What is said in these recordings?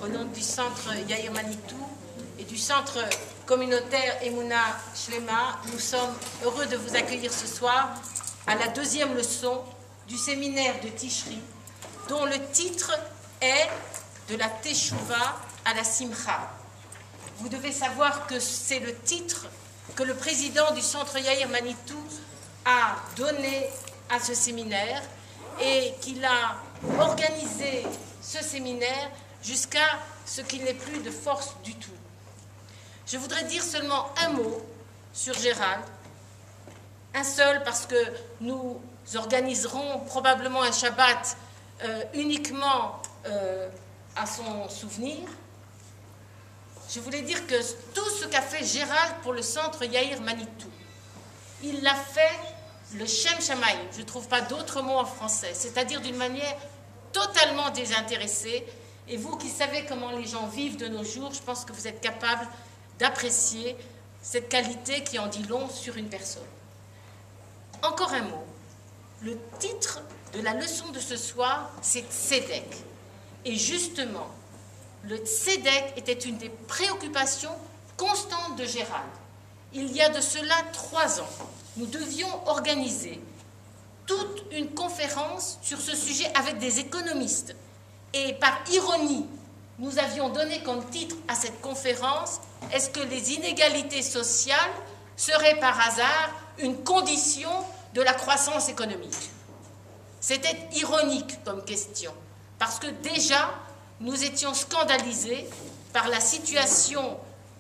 au nom du centre Yair Manitou et du centre communautaire Emouna Shlema, nous sommes heureux de vous accueillir ce soir à la deuxième leçon du séminaire de Tishri, dont le titre est de la Teshuvah à la Simcha. Vous devez savoir que c'est le titre que le président du centre Yair Manitou a donné à ce séminaire et qu'il a organisé ce séminaire jusqu'à ce qu'il n'ait plus de force du tout. Je voudrais dire seulement un mot sur Gérald, un seul, parce que nous organiserons probablement un Shabbat uniquement à son souvenir. Je voulais dire que tout ce qu'a fait Gérald pour le centre Yair Manitou, il l'a fait le Shem Shamaim, je ne trouve pas d'autre mot en français, c'est-à-dire d'une manière totalement désintéressée. Et vous qui savez comment les gens vivent de nos jours, je pense que vous êtes capable d'apprécier cette qualité qui en dit long sur une personne. Encore un mot. Le titre de la leçon de ce soir, c'est Tzedek. Et justement, le Tzedek était une des préoccupations constantes de Gérald. Il y a de cela 3 ans, nous devions organiser toute une conférence sur ce sujet avec des économistes. Et par ironie, nous avions donné comme titre à cette conférence « Est-ce que les inégalités sociales seraient par hasard une condition de la croissance économique ?» C'était ironique comme question, parce que déjà, nous étions scandalisés par la situation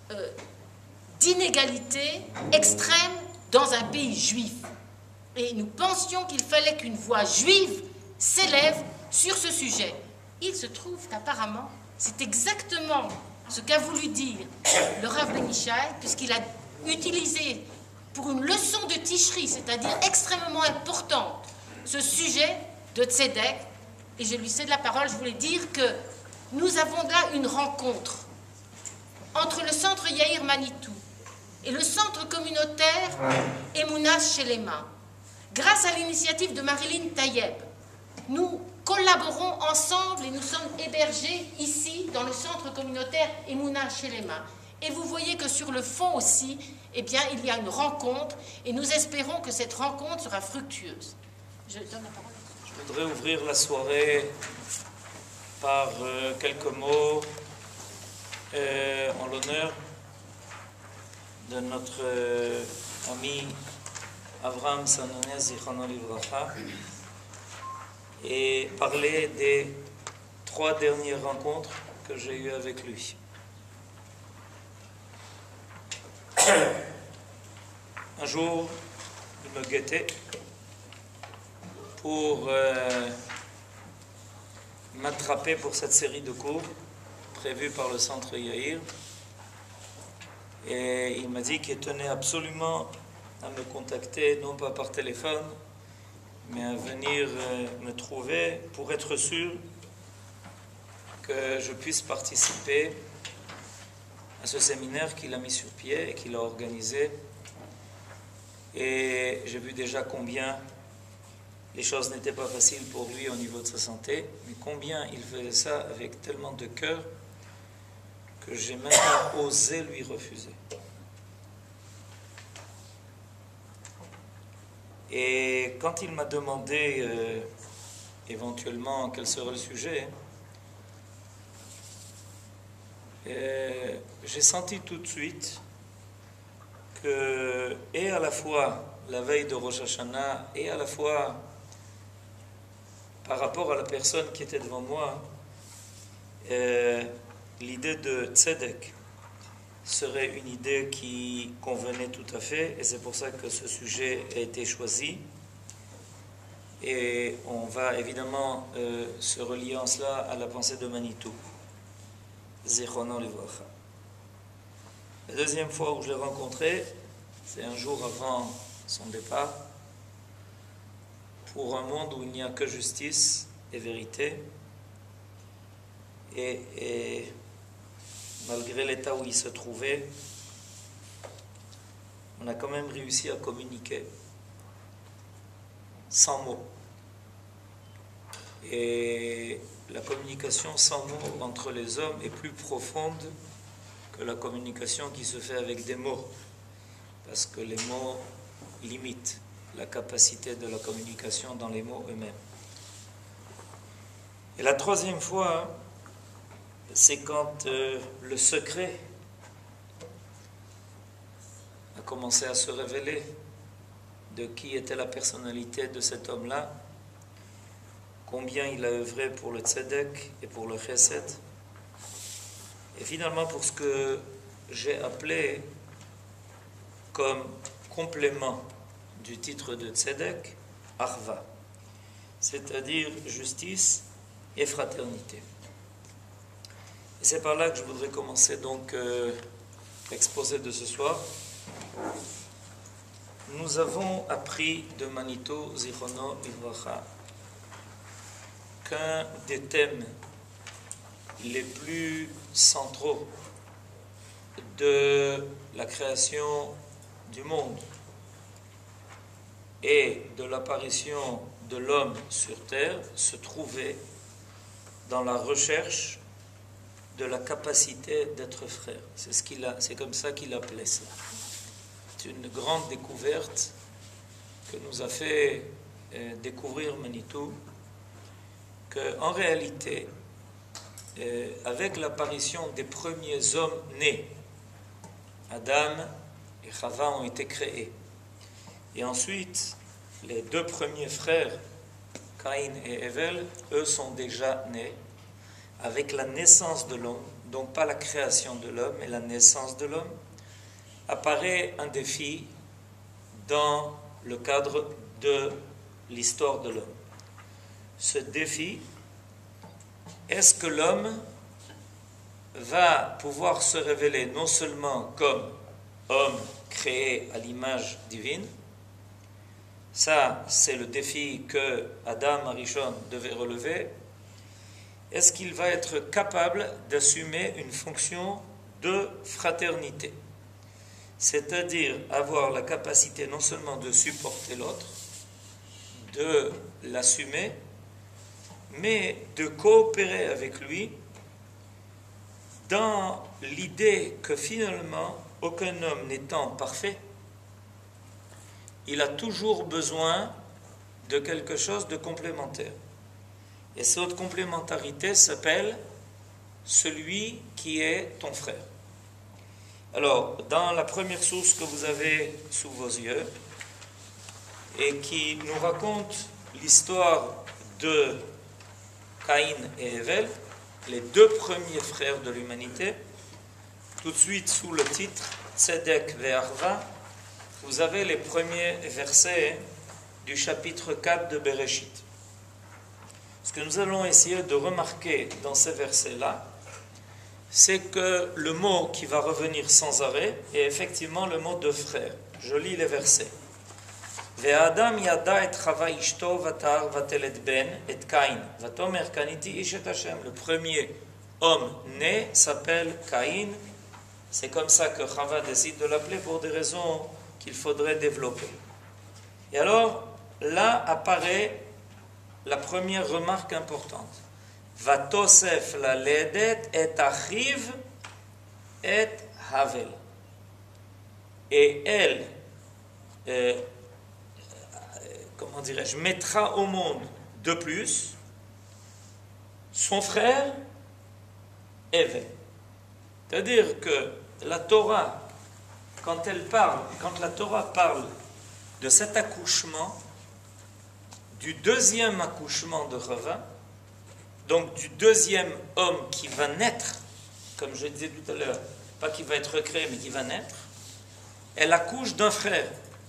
d'inégalité extrême dans un pays juif. Et nous pensions qu'il fallait qu'une voix juive s'élève sur ce sujet. Il se trouve qu'apparemment, c'est exactement ce qu'a voulu dire le Rav Ben Ishaï, puisqu'il a utilisé pour une leçon de Tishri, c'est-à-dire extrêmement importante, ce sujet de Tzedek. Et je lui cède la parole, je voulais dire que nous avons là une rencontre entre le centre Yair Manitou et le centre communautaire Emouna Shlema. Grâce à l'initiative de Marilyn Tayeb, nous collaborons ensemble et nous sommes hébergés ici dans le centre communautaire Emouna Shlema. Et vous voyez que sur le fond aussi, eh bien, il y a une rencontre et nous espérons que cette rencontre sera fructueuse. Je donne la parole. Je voudrais ouvrir la soirée par quelques mots en l'honneur de notre ami Avraham Sanonez Zichrono Livracha et parler des 3 dernières rencontres que j'ai eues avec lui. Un jour, il me guettait pour m'attraper pour cette série de cours prévue par le centre Yair. Et il m'a dit qu'il tenait absolument à me contacter, non pas par téléphone, mais à venir me trouver pour être sûr que je puisse participer à ce séminaire qu'il a mis sur pied et qu'il a organisé. Et j'ai vu déjà combien les choses n'étaient pas faciles pour lui au niveau de sa santé, mais combien il faisait ça avec tellement de cœur que j'ai même pas osé lui refuser. Et quand il m'a demandé éventuellement quel serait le sujet, j'ai senti tout de suite que, et à la fois la veille de Rosh Hashanah, et à la fois par rapport à la personne qui était devant moi, l'idée de Tzedek serait une idée qui convenait tout à fait, et c'est pour ça que ce sujet a été choisi. Et on va évidemment se relier en cela à la pensée de Manitou, Zichrono Livracha. La deuxième fois où je l'ai rencontré, c'est un jour avant son départ, pour un monde où il n'y a que justice et vérité, et malgré l'état où il se trouvait, on a quand même réussi à communiquer sans mots. Et la communication sans mots entre les hommes est plus profonde que la communication qui se fait avec des mots, parce que les mots limitent la capacité de la communication dans les mots eux-mêmes. Et la troisième fois, c'est quand le secret a commencé à se révéler de qui était la personnalité de cet homme-là, combien il a œuvré pour le tzedek et pour le chesed, et finalement pour ce que j'ai appelé comme complément du titre de tzedek, arva, c'est-à-dire justice et fraternité. Et c'est par là que je voudrais commencer donc l'exposé de ce soir. Nous avons appris de Manito Zichrono Livracha qu'un des thèmes les plus centraux de la création du monde et de l'apparition de l'homme sur terre se trouvait dans la recherche de la capacité d'être frère. C'est comme ça qu'il appelait cela. C'est une grande découverte que nous a fait découvrir Manitou, qu'en réalité, avec l'apparition des premiers hommes nés, Adam et Chava ont été créés. Et ensuite, les deux premiers frères, Caïn et Hevel, eux sont déjà nés avec la naissance de l'homme, donc pas la création de l'homme, mais la naissance de l'homme. Apparaît un défi dans le cadre de l'histoire de l'homme. Ce défi, est-ce que l'homme va pouvoir se révéler non seulement comme homme créé à l'image divine, ça c'est le défi que Adam Arishon devait relever, est-ce qu'il va être capable d'assumer une fonction de fraternité? C'est-à-dire avoir la capacité non seulement de supporter l'autre, de l'assumer, mais de coopérer avec lui dans l'idée que finalement, aucun homme n'étant parfait, il a toujours besoin de quelque chose de complémentaire. Et cette complémentarité s'appelle celui qui est ton frère. Alors, dans la première source que vous avez sous vos yeux, et qui nous raconte l'histoire de Caïn et Hevel, les deux premiers frères de l'humanité, tout de suite sous le titre Tzedek ve'Arva, vous avez les premiers versets du chapitre 4 de Bereshit. Ce que nous allons essayer de remarquer dans ces versets-là, c'est que le mot qui va revenir sans arrêt est effectivement le mot de frère. Je lis les versets. Ve'adam yada et Chava ishto vatar vatelet ben et Caïn vatomer kaniti ish et Hashem. Le premier homme né s'appelle Caïn. C'est comme ça que Chava décide de l'appeler pour des raisons qu'il faudrait développer. Et alors, là apparaît la première remarque importante. Vatosef la ledet et achiv et havel. Et elle, comment dirais-je, mettra au monde de plus son frère Hevel. C'est-à-dire que la Torah, quand la Torah parle de cet accouchement, du deuxième accouchement de Chava, donc du deuxième homme qui va naître, comme je disais tout à l'heure, pas qui va être créé, mais qui va naître, elle accouche d'un frère.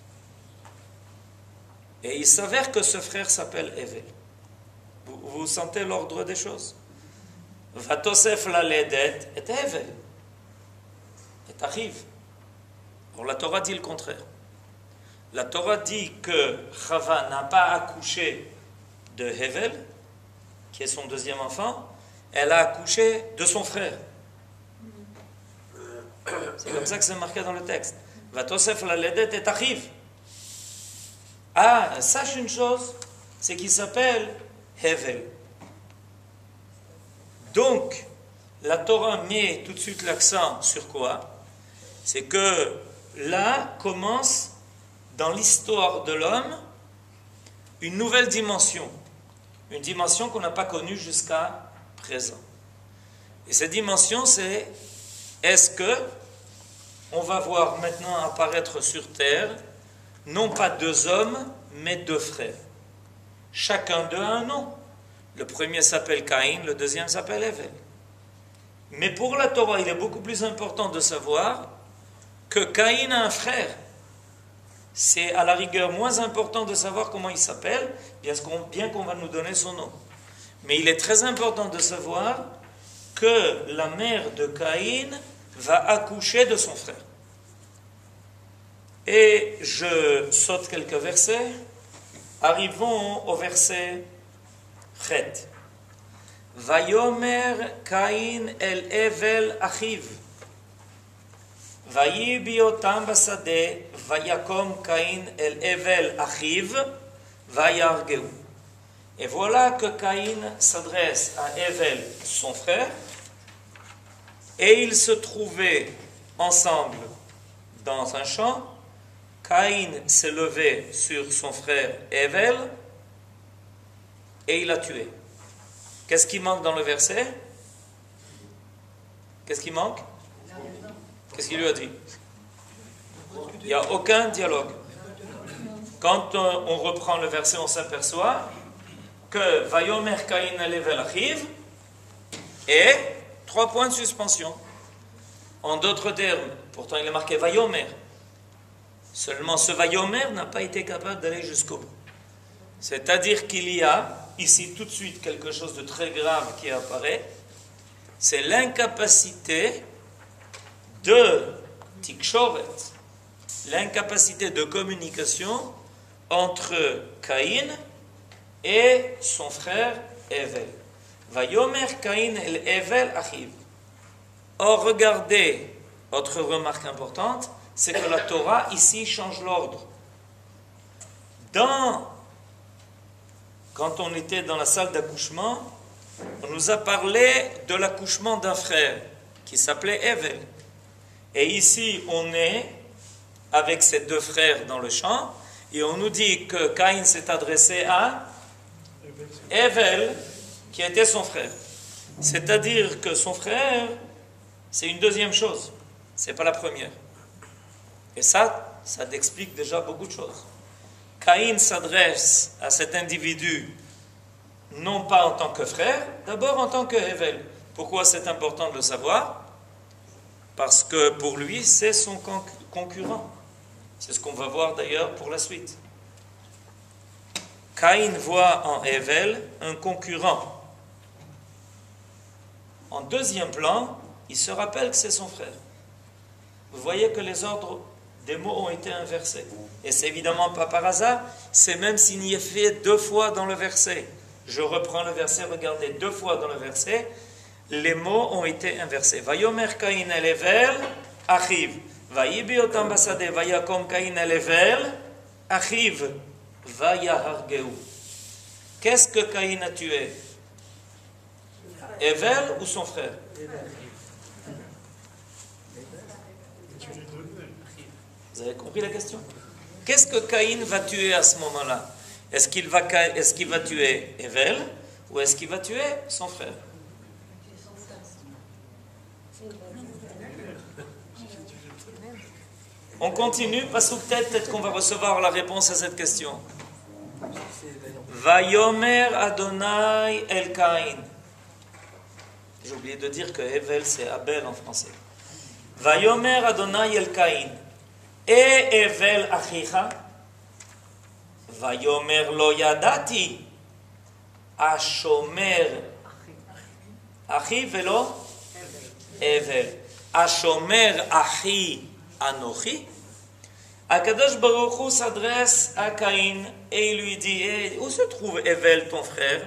Et il s'avère que ce frère s'appelle Hevel. Vous sentez l'ordre des choses? Vatosef la ledet et Hevel. Et arrive. Or la Torah dit le contraire. La Torah dit que Chava n'a pas accouché de Hevel, qui est son deuxième enfant, elle a accouché de son frère. C'est comme ça que c'est marqué dans le texte. Vatosef la ledet et achiv. Ah, sache une chose, c'est qu'il s'appelle Hevel. Donc, la Torah met tout de suite l'accent sur quoi? C'est que là commence, dans l'histoire de l'homme, une nouvelle dimension. Une dimension qu'on n'a pas connue jusqu'à présent. Et cette dimension, c'est est-ce que on va voir maintenant apparaître sur terre non pas deux hommes, mais deux frères. Chacun d'eux a un nom. Le premier s'appelle Caïn, le deuxième s'appelle Hevel. Mais pour la Torah, il est beaucoup plus important de savoir que Caïn a un frère. C'est à la rigueur moins important de savoir comment il s'appelle, bien qu'on va nous donner son nom. Mais il est très important de savoir que la mère de Caïn va accoucher de son frère. Et je saute quelques versets. Arrivons au verset Chet. Vayomer Caïn el Hevel achiv. Vayibi otam basade. Vayakom Caïn el Hevel achiv. Vayargeu. Et voilà que Caïn s'adresse à Hevel, son frère, et ils se trouvaient ensemble dans un champ. Caïn s'est levé sur son frère Hevel et il l'a tué. Qu'est-ce qui manque dans le verset? Qu'est-ce qui manque? Qu'est-ce qu'il lui a dit? Il n'y a aucun dialogue. Quand on reprend le verset, on s'aperçoit que Vayomer Caïn el Hevel achiv et 3 points de suspension. En d'autres termes, pourtant il est marqué Vayomer. Seulement ce Vayomer n'a pas été capable d'aller jusqu'au bout. C'est-à-dire qu'il y a ici tout de suite quelque chose de très grave qui apparaît. C'est l'incapacité de tikshoret, l'incapacité de communication entre Caïn et son frère Hevel. Vayomer Caïn el Hevel achiv. Or, regardez, autre remarque importante, c'est que la Torah ici change l'ordre. Quand on était dans la salle d'accouchement, on nous a parlé de l'accouchement d'un frère qui s'appelait Hevel. Et ici, on est avec ses 2 frères dans le champ, et on nous dit que Caïn s'est adressé à Hevel, qui était son frère. C'est-à-dire que son frère, c'est une deuxième chose, c'est pas la première. Et ça explique déjà beaucoup de choses. Caïn s'adresse à cet individu non pas en tant que frère, d'abord en tant que Hevel. Pourquoi c'est important de le savoir? Parce que pour lui, c'est son concurrent. C'est ce qu'on va voir d'ailleurs pour la suite. Caïn voit en Hevel un concurrent. En deuxième plan, il se rappelle que c'est son frère. Vous voyez que les ordres des mots ont été inversés. Et c'est évidemment pas par hasard, c'est même signifié 2 fois dans le verset. Je reprends le verset, regardez, 2 fois dans le verset, les mots ont été inversés. Vayomer Caïn el Hevel achiv. Vayibi otam basade. Vayakom Caïn el Hevel achiv. Vayahargeu. Qu'est-ce que Caïn a tué? Hevel ou son frère? Vous avez compris la question? Qu'est-ce que Caïn va tuer à ce moment-là? Est-ce qu'il va tuer Hevel ou est-ce qu'il va tuer son frère? On continue, parce que peut-être qu'on va recevoir la réponse à cette question. Vayomer Adonai el Caïn. J'ai oublié de dire que Hevel c'est Abel en français. Vayomer Adonai el Caïn. Et Hevel achicha. Vayomer lo yadati. Ashomer achi velo Hevel. Ashomer achi anochi. Akadosh Baruch Hu s'adresse à Caïn et il lui dit: où se trouve Hevel, ton frère?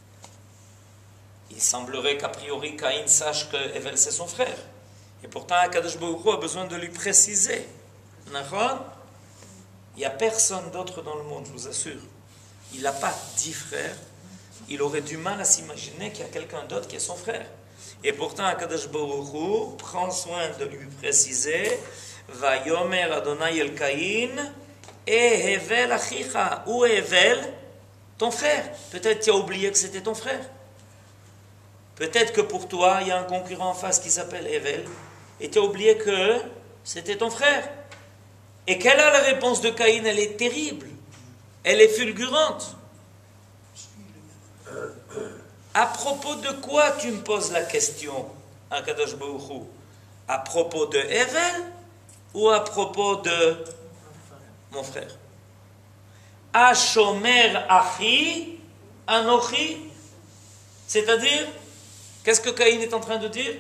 Il semblerait qu'a priori Caïn sache que Hevel c'est son frère. Et pourtant Akadosh Baruch Hu a besoin de lui préciser. Il n'y a personne d'autre dans le monde, je vous assure. Il n'a pas 10 frères, il aurait du mal à s'imaginer qu'il y a quelqu'un d'autre qui est son frère. Et pourtant, Akadosh Baruch Hu prend soin de lui préciser Vayomer Adonai el Caïn et Hevel Achicha. Où est Hevel? Ton frère. Peut-être tu as oublié que c'était ton frère. Peut-être que pour toi, il y a un concurrent en face qui s'appelle Hevel et tu as oublié que c'était ton frère. Et quelle est la réponse de Caïn? Elle est terrible. Elle est fulgurante. À propos de quoi tu me poses la question, Akadosh Baruch Hu? À propos de Hevel ou à propos de mon frère? Ashomer Achi Anochi. C'est-à-dire, qu'est-ce que Caïn est en train de dire?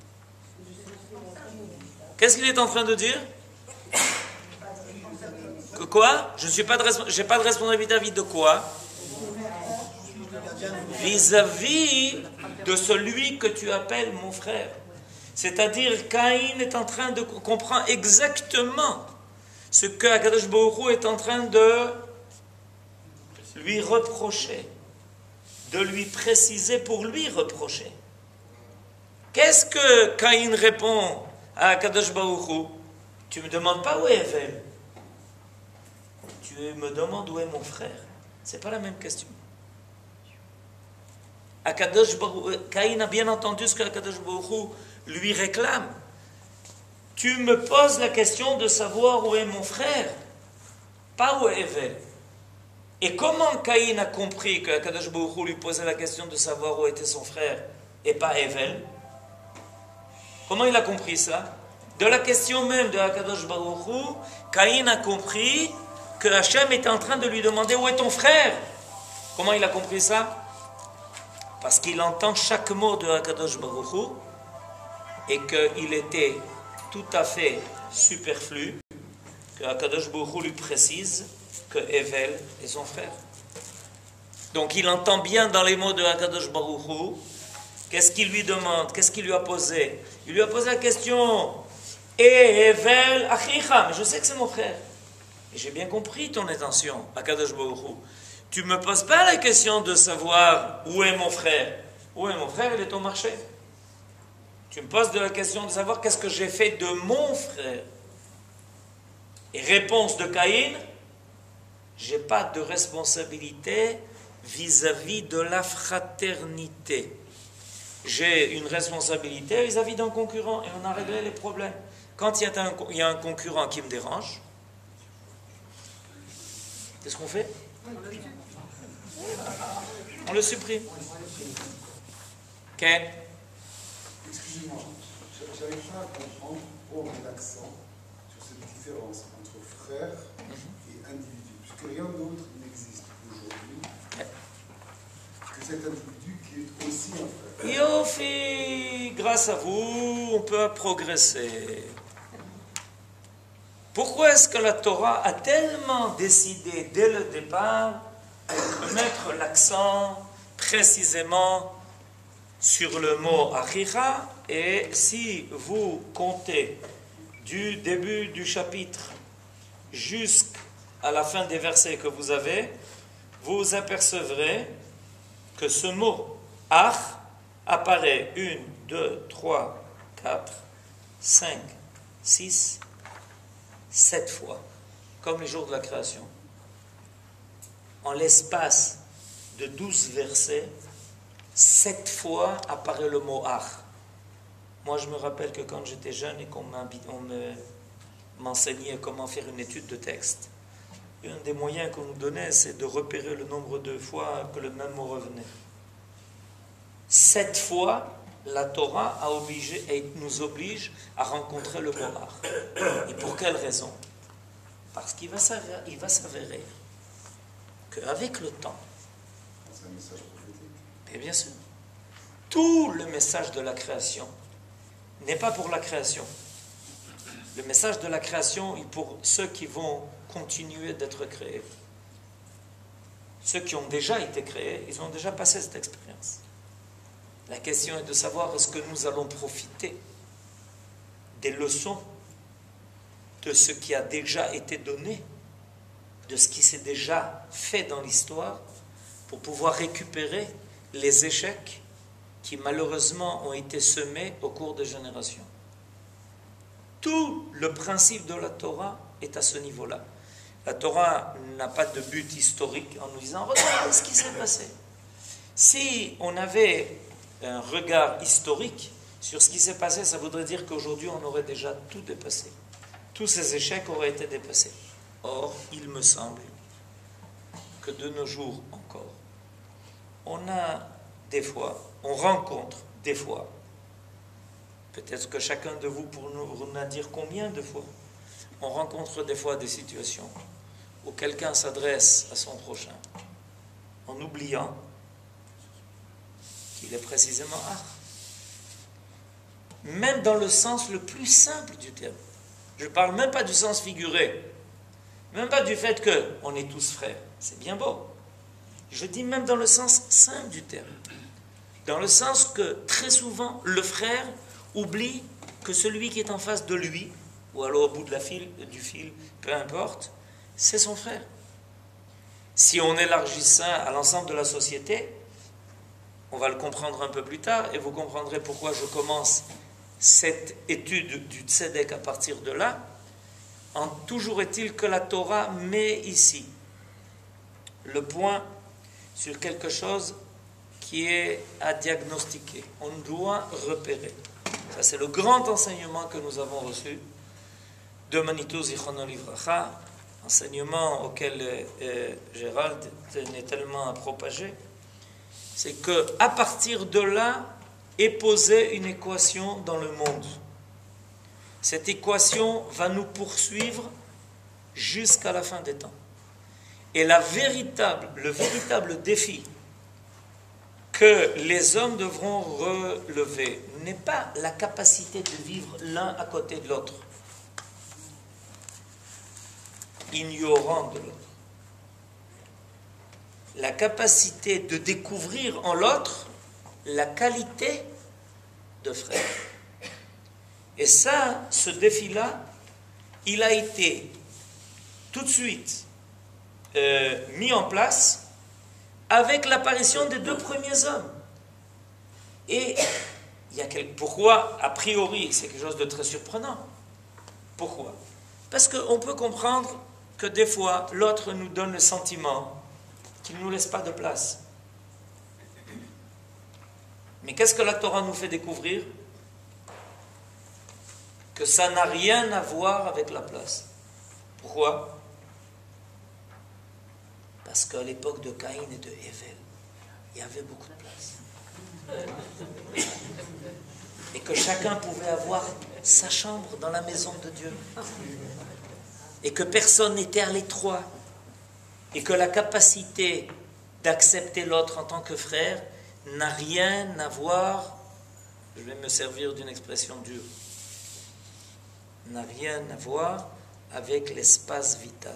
Qu'est-ce qu'il est en train de dire? Que quoi? Je n'ai pas de responsabilité vis-à-vis de quoi? Vis-à-vis de celui que tu appelles mon frère. C'est-à-dire, Caïn est en train de comprendre exactement ce que Akadosh Baruch Hu est en train de lui reprocher, de lui préciser pour lui reprocher. Qu'est-ce que Caïn répond à Akadosh Baruch Hu? Tu ne me demandes pas où est Hevel. Tu me demandes où est mon frère. Ce n'est pas la même question. Caïn a bien entendu ce que Akadosh Baruch Hu lui réclame. Tu me poses la question de savoir où est mon frère, pas où est Hevel. Et comment Caïn a compris que Akadosh Baruch Hu lui posait la question de savoir où était son frère et pas Hevel? Comment il a compris ça? De la question même de Akadosh Baruch Hu, Caïn a compris que Hachem était en train de lui demander où est ton frère. Comment il a compris ça? Parce qu'il entend chaque mot de Akadosh Baruch Hu et qu'il était tout à fait superflu que Akadosh Baruch Hu lui précise que Hevel est son frère. Donc il entend bien dans les mots de Akadosh Baruch Hu. Qu'est-ce qu'il lui demande? Qu'est-ce qu'il lui a posé? Il lui a posé la question Hevel Achicha, mais je sais que c'est mon frère. Et j'ai bien compris ton intention, Akadosh Baruch Hu. Tu ne me poses pas la question de savoir où est mon frère. Où est mon frère? Il est au marché. Tu me poses la question de savoir qu'est-ce que j'ai fait de mon frère. Et réponse de Caïn, je n'ai pas de responsabilité vis-à-vis de la fraternité. J'ai une responsabilité vis-à-vis d'un concurrent et on a réglé les problèmes. Quand il y a un concurrent qui me dérange, qu'est-ce qu'on fait? On le supprime. Ok. Excusez-moi, je n'arrive pas à comprendre pourquoi on met l'accent sur cette différence entre frère et individu, puisque rien d'autre n'existe aujourd'hui que cet individu qui est aussi un frère. Yofi, grâce à vous, on peut progresser. Pourquoi est-ce que la Torah a tellement décidé dès le départ de mettre l'accent précisément sur le mot Achicha? Et si vous comptez du début du chapitre jusqu'à la fin des versets que vous avez, vous apercevrez que ce mot Ach apparaît 1, 2, 3, 4, 5, 6, 7 fois, comme les jours de la création. En l'espace de 12 versets, 7 fois apparaît le mot Ach. Moi, je me rappelle que quand j'étais jeune et qu'on m'enseignait comment faire une étude de texte, un des moyens qu'on nous donnait, c'est de repérer le nombre de fois que le même mot revenait. 7 fois, la Torah nous oblige à rencontrer le mot Ach. Et pour quelle raison? Parce qu'il va s'avérer qu'avec le temps, C'est un message prophétique. et bien sûr, tout le message de la création n'est pas pour la création. Le message de la création est pour ceux qui vont continuer d'être créés. Ceux qui ont déjà été créés, ils ont déjà passé cette expérience. La question est de savoir est-ce que nous allons profiter des leçons de ce qui a déjà été donné, de ce qui s'est déjà fait dans l'histoire, pour pouvoir récupérer les échecs qui malheureusement ont été semés au cours des générations. Tout le principe de la Torah est à ce niveau-là. La Torah n'a pas de but historique en nous disant « Regardez ce qui s'est passé ». Si on avait un regard historique sur ce qui s'est passé, ça voudrait dire qu'aujourd'hui on aurait déjà tout dépassé. Tous ces échecs auraient été dépassés. Or, il me semble que de nos jours encore, on rencontre des fois, peut-être que chacun de vous pour nous dire combien de fois, on rencontre des fois des situations où quelqu'un s'adresse à son prochain en oubliant qu'il est précisément art. Même dans le sens le plus simple du terme. Je ne parle même pas du sens figuré, même pas du fait qu'on est tous frères. C'est bien beau. Je dis même dans le sens simple du terme. Dans le sens que très souvent, le frère oublie que celui qui est en face de lui, ou alors au bout du fil, peu importe, c'est son frère. Si on élargit ça à l'ensemble de la société, on va le comprendre un peu plus tard, et vous comprendrez pourquoi je commence cette étude du tzedek à partir de là. Toujours est-il que la Torah met ici le point sur quelque chose qui est à diagnostiquer. On doit repérer. Ça, c'est le grand enseignement que nous avons reçu de Manitou Zichrono Livracha, enseignement auquel Gérald tenait tellement à propager. C'est qu'à partir de là est posée une équation dans le monde. Cette équation va nous poursuivre jusqu'à la fin des temps. Et le véritable défi que les hommes devront relever n'est pas la capacité de vivre l'un à côté de l'autre, ignorant de l'autre. La capacité de découvrir en l'autre la qualité de frère. Et ça, ce défi-là, il a été tout de suite mis en place avec l'apparition des deux premiers hommes. Et pourquoi, a priori, c'est quelque chose de très surprenant. Pourquoi? Parce qu'on peut comprendre que des fois, l'autre nous donne le sentiment qu'il ne nous laisse pas de place. Mais qu'est-ce que la Torah nous fait découvrir? Que ça n'a rien à voir avec la place. Pourquoi? Parce qu'à l'époque de Caïn et de Hével, il y avait beaucoup de place. Et que chacun pouvait avoir sa chambre dans la maison de Dieu. Et que personne n'était à l'étroit. Et que la capacité d'accepter l'autre en tant que frère n'a rien à voir, je vais me servir d'une expression dure, n'a rien à voir avec l'espace vital.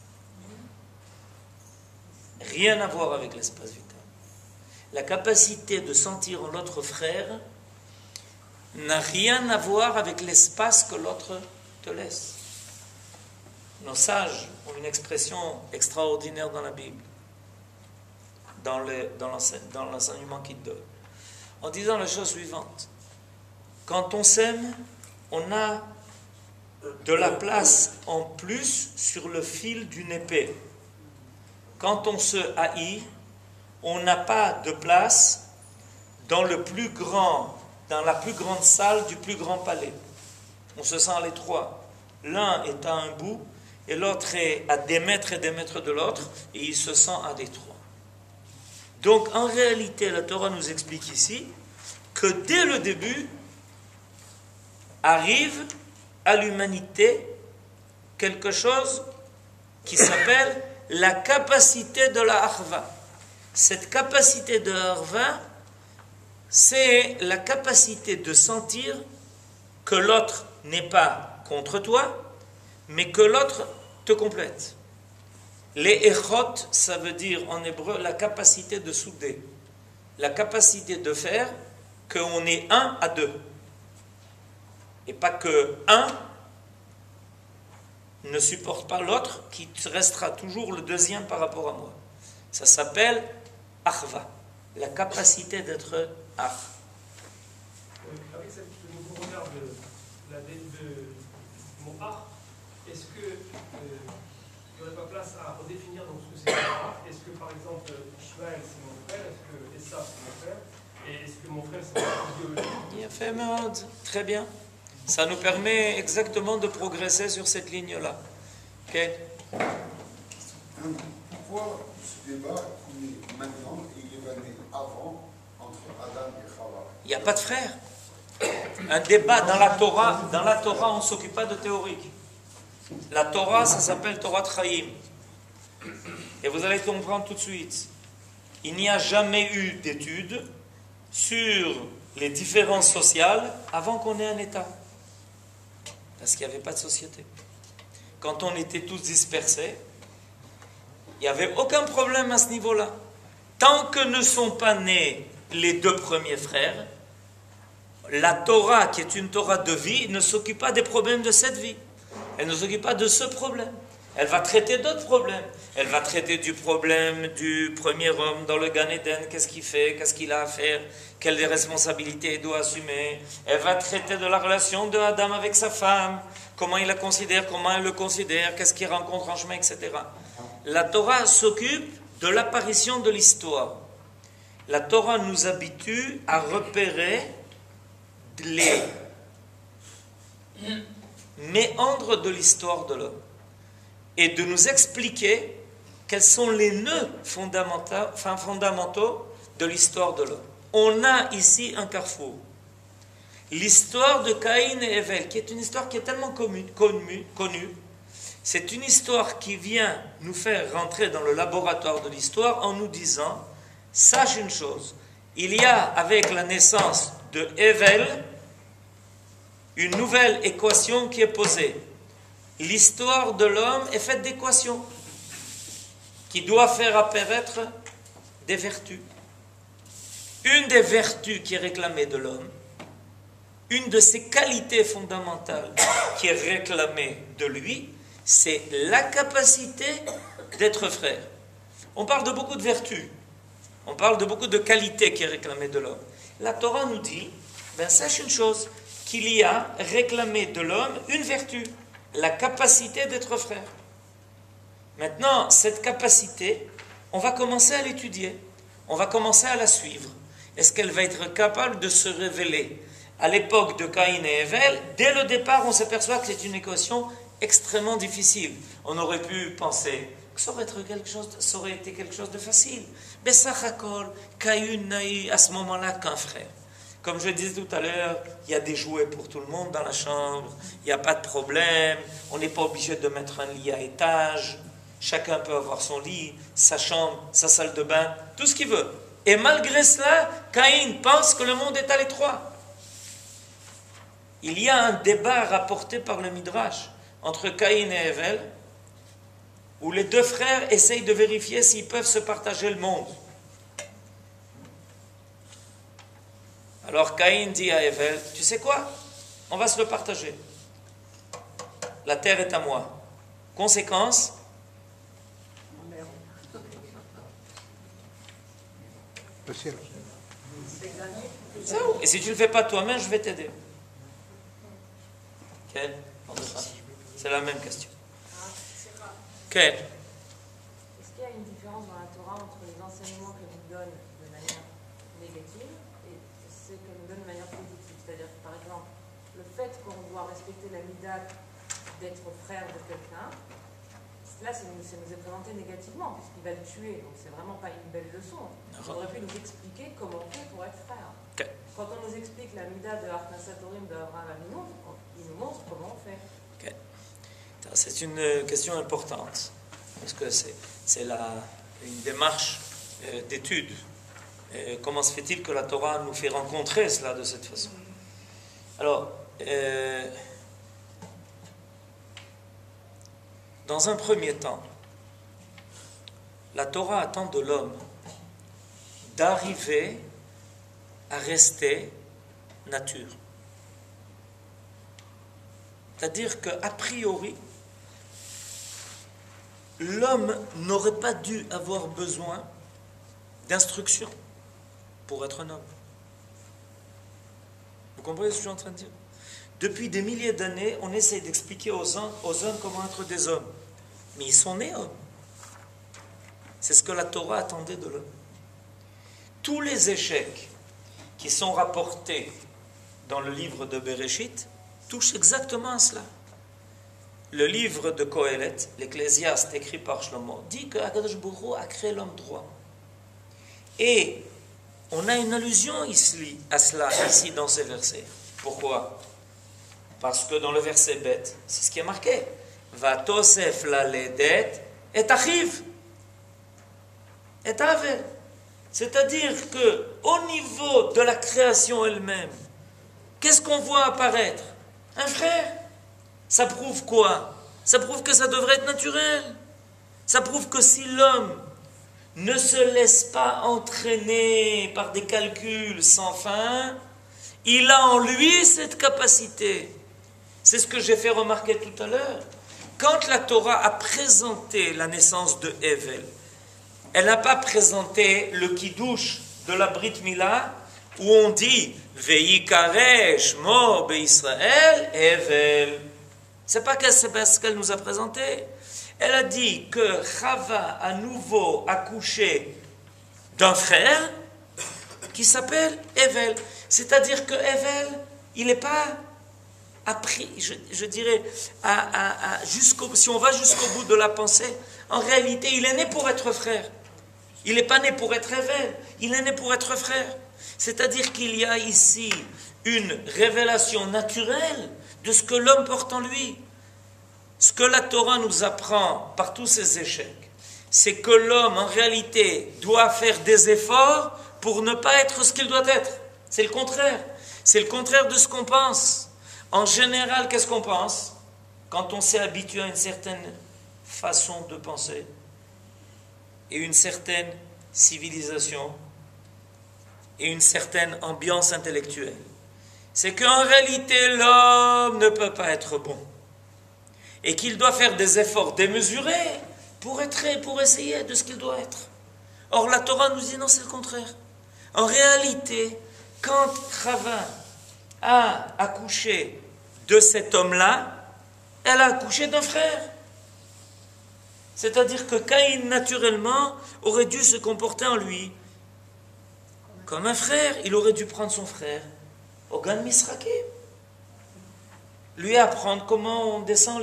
Rien à voir avec l'espace vital. La capacité de sentir en l'autre frère n'a rien à voir avec l'espace que l'autre te laisse. Nos sages ont une expression extraordinaire dans la Bible, dans l'enseignement qu'ils donnent, en disant la chose suivante. Quand on s'aime, on a de la place en plus sur le fil d'une épée. Quand on se haït, on n'a pas de place dans la plus grande salle du plus grand palais. On se sent à l'étroit. L'un est à un bout et l'autre est à des mètres et des mètres de l'autre et il se sent à l'étroit. Donc en réalité, la Torah nous explique ici que dès le début arrive à l'humanité quelque chose qui s'appelle la capacité de la harva. Cette capacité de la harva, c'est la capacité de sentir que l'autre n'est pas contre toi, mais que l'autre te complète. Les echot, ça veut dire en hébreu la capacité de souder, la capacité de faire qu'on est un à deux. Et pas que un ne supporte pas l'autre, qui restera toujours le deuxième par rapport à moi. Ça s'appelle Achva, la capacité d'être ach. Avec ce nouveau regard du mot ach, est-ce que il n'y aurait pas place à redéfinir donc ce que c'est ach? Est-ce que par exemple Ishmaël c'est mon frère, est-ce que Esav c'est mon frère, et est-ce que mon frère c'est mon biologique? Il a fait Mehod, très bien. Ça nous permet exactement de progresser sur cette ligne-là. Ok. Pourquoi ce débat il est maintenant et il va né avant entre Adam et Chava? Il n'y a pas de frère. Un débat dans la Torah, on ne s'occupe pas de théorique. La Torah, ça s'appelle Torah Chaim. Et vous allez comprendre tout de suite. Il n'y a jamais eu d'études sur les différences sociales avant qu'on ait un État. Parce qu'il n'y avait pas de société. Quand on était tous dispersés, il n'y avait aucun problème à ce niveau-là. Tant que ne sont pas nés les deux premiers frères, la Torah, qui est une Torah de vie, ne s'occupe pas des problèmes de cette vie. Elle ne s'occupe pas de ce problème. Elle va traiter d'autres problèmes. Elle va traiter du problème du premier homme dans le Gan Eden. Qu'est-ce qu'il fait? Qu'est-ce qu'il a à faire? Quelles responsabilités il doit assumer? Elle va traiter de la relation de Adam avec sa femme. Comment il la considère? Comment elle le considère? Qu'est-ce qu'il rencontre en chemin? Etc. La Torah s'occupe de l'apparition de l'histoire. La Torah nous habitue à repérer les méandres de l'histoire de l'homme et de nous expliquer quels sont les nœuds fondamentaux de l'histoire de l'homme. On a ici un carrefour. L'histoire de Caïn et Hevel, qui est une histoire qui est tellement connue, c'est une histoire qui vient nous faire rentrer dans le laboratoire de l'histoire en nous disant, sache une chose, il y a avec la naissance de Hevel une nouvelle équation qui est posée. L'histoire de l'homme est faite d'équations qui doivent faire apparaître des vertus. Une des vertus qui est réclamée de l'homme, une de ses qualités fondamentales qui est réclamée de lui, c'est la capacité d'être frère. On parle de beaucoup de vertus, on parle de beaucoup de qualités qui est réclamée de l'homme. La Torah nous dit, sache une chose, qu'il y a réclamé de l'homme une vertu, la capacité d'être frère. Maintenant, cette capacité, on va commencer à l'étudier, on va commencer à la suivre. Est-ce qu'elle va être capable de se révéler? À l'époque de Caïn et Hevel, dès le départ, on s'aperçoit que c'est une équation extrêmement difficile. On aurait pu penser que ça aurait été quelque chose de facile. Bessachakol, Caïn n'a eu à ce moment-là qu'un frère. Comme je disais tout à l'heure, il y a des jouets pour tout le monde dans la chambre, il n'y a pas de problème, on n'est pas obligé de mettre un lit à étage, chacun peut avoir son lit, sa chambre, sa salle de bain, tout ce qu'il veut. Et malgré cela, Caïn pense que le monde est à l'étroit. Il y a un débat rapporté par le Midrash entre Caïn et Hevel, où les deux frères essayent de vérifier s'ils peuvent se partager le monde. Alors Caïn dit à Hevel, tu sais quoi? On va se le partager. La terre est à moi. Conséquence, le ciel. et si tu ne le fais pas toi-même, je vais t'aider. Quelle? C'est la même question. Quelle? Est-ce qu'il y a une différence dans la Torah entre les enseignements qu'elle nous donne de manière négative et ceux qu'elle nous donne de manière positive? C'est-à-dire que, par exemple, le fait qu'on doit respecter la mida d'être frère de quelqu'un, là, ça nous est présenté négativement, puisqu'il va le tuer. Donc, c'est vraiment pas une belle leçon. On aurait pu nous expliquer comment on fait pour être frère. Okay. Quand on nous explique la mida de Arnasatorim d'Abraham Avinu, il nous montre comment on fait. Okay. C'est une question importante, parce que c'est une démarche d'étude. Comment se fait-il que la Torah nous fait rencontrer cela de cette façon? Alors, dans un premier temps, la Torah attend de l'homme d'arriver à rester nature. C'est-à-dire qu'a priori, l'homme n'aurait pas dû avoir besoin d'instruction pour être un homme. Vous comprenez ce que je suis en train de dire? Depuis des milliers d'années, on essaie d'expliquer aux hommes comment être des hommes. Mais ils sont nés hommes. C'est ce que la Torah attendait de l'homme. Tous les échecs qui sont rapportés dans le livre de Bereshit touchent exactement à cela. Le livre de Kohelet, l'Ecclésiaste écrit par Shlomo, dit que Akadosh Baruch Hu a créé l'homme droit. Et on a une allusion ici, à cela, ici dans ces versets. Pourquoi? Parce que dans le verset bête, c'est ce qui est marqué. Va tosef la ledet et achiv et avel. C'est-à-dire que au niveau de la création elle-même, qu'est-ce qu'on voit apparaître? Un frère. Ça prouve quoi? Ça prouve que ça devrait être naturel. Ça prouve que si l'homme ne se laisse pas entraîner par des calculs sans fin, il a en lui cette capacité. C'est ce que j'ai fait remarquer tout à l'heure. Quand la Torah a présenté la naissance de Hevel, elle n'a pas présenté le kiddush de la Brit Mila où on dit Veikare Shmo Be'Israël Hevel. C'est pas ce qu'elle nous a présenté. Elle a dit que Chava a nouveau accouché d'un frère qui s'appelle Hevel. C'est-à-dire que Hevel, il n'est pas appris, je dirais, si on va jusqu'au bout de la pensée, en réalité, il est né pour être frère. Il n'est pas né pour être Hevel, il est né pour être frère. C'est-à-dire qu'il y a ici une révélation naturelle de ce que l'homme porte en lui. Ce que la Torah nous apprend par tous ces échecs, c'est que l'homme, en réalité, doit faire des efforts pour ne pas être ce qu'il doit être. C'est le contraire. C'est le contraire de ce qu'on pense. En général, qu'est-ce qu'on pense? Quand on s'est habitué à une certaine façon de penser et une certaine civilisation et une certaine ambiance intellectuelle, c'est qu'en réalité, l'homme ne peut pas être bon et qu'il doit faire des efforts démesurés pour essayer de ce qu'il doit être. Or, la Torah nous dit non, c'est le contraire. En réalité, quand Chava a accouché de cet homme-là, elle a accouché d'un frère. C'est-à-dire que Caïn, naturellement, aurait dû se comporter en lui comme un frère. Il aurait dû prendre son frère au Gan Misrakim, lui apprendre comment on descend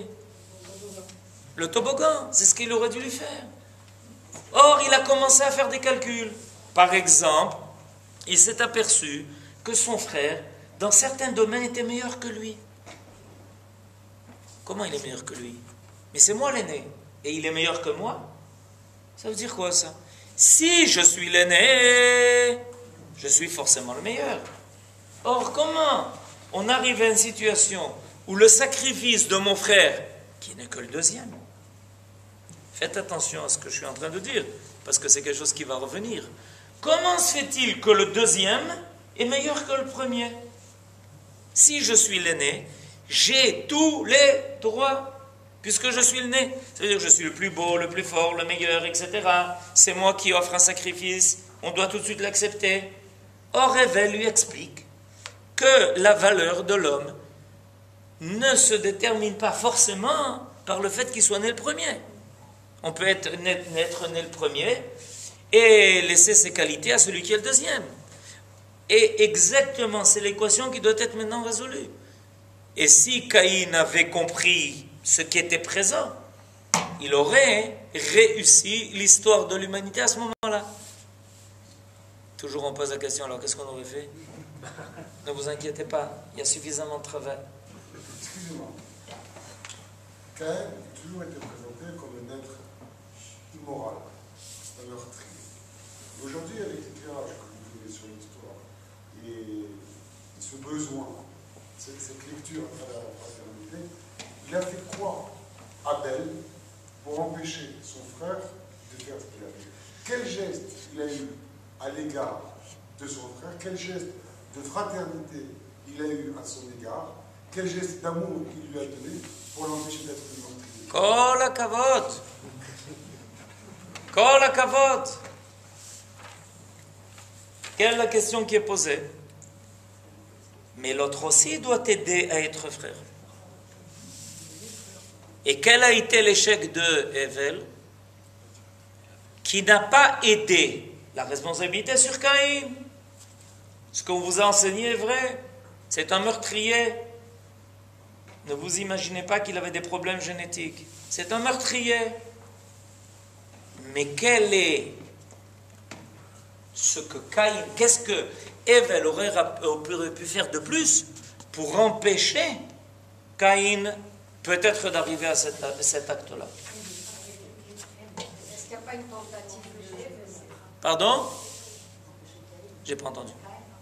le toboggan. C'est ce qu'il aurait dû lui faire. Or, il a commencé à faire des calculs. Par exemple, il s'est aperçu que son frère, dans certains domaines, était meilleur que lui. Comment il est meilleur que lui? Mais c'est moi l'aîné, et il est meilleur que moi. Ça veut dire quoi ça? Si je suis l'aîné, je suis forcément le meilleur. Or, comment on arrive à une situation où le sacrifice de mon frère, qui n'est que le deuxième, faites attention à ce que je suis en train de dire, parce que c'est quelque chose qui va revenir. Comment se fait-il que le deuxième est meilleur que le premier? Si je suis l'aîné, j'ai tous les droits, puisque je suis l'aîné. C'est-à-dire que je suis le plus beau, le plus fort, le meilleur, etc. C'est moi qui offre un sacrifice, on doit tout de suite l'accepter. Or, Hevel lui explique que la valeur de l'homme ne se détermine pas forcément par le fait qu'il soit né le premier. On peut naître né le premier et laisser ses qualités à celui qui est le deuxième. Et exactement, c'est l'équation qui doit être maintenant résolue. Et si Caïn avait compris ce qui était présent, il aurait réussi l'histoire de l'humanité à ce moment-là. Toujours on pose la question, alors qu'est-ce qu'on aurait fait? Ne vous inquiétez pas, il y a suffisamment de travail. Excusez-moi. Caïn a toujours été présenté comme un être immoral, un meurtrier. Aujourd'hui, avec l'éclairage que vous avez sur l'histoire et ce besoin, cette lecture à travers la fraternité, il a fait quoi, Abel, pour empêcher son frère de faire ce qu'il a fait? Quel geste il a eu à l'égard de son frère? Quel geste de fraternité il a eu à son égard? Quel geste d'amour il lui a donné pour l'empêcher d'être un meurtrier? Kol hakavod. Kol hakavod. Quelle est la question qui est posée? Mais l'autre aussi doit aider à être frère. Et quel a été l'échec de Hevel? Qui n'a pas aidé la responsabilité sur Caïn. Ce qu'on vous a enseigné est vrai. C'est un meurtrier. Ne vous imaginez pas qu'il avait des problèmes génétiques. C'est un meurtrier. Mais quel est ce que Caïn, qu'est-ce que Hevel aurait pu faire de plus pour empêcher Caïn peut-être d'arriver à cet acte-là? Est-ce qu'il n'y a pas une tentative de Pardon? J'ai pas entendu.